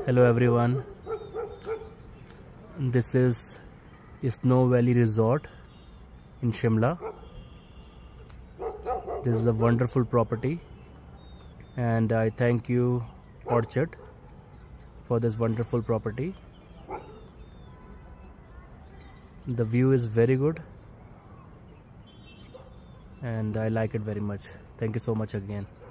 Hello everyone, this is Snow Valley Resort in Shimla. This is a wonderful property and I thank you Orchid for this wonderful property. The view is very good and I like it very much. Thank you so much again.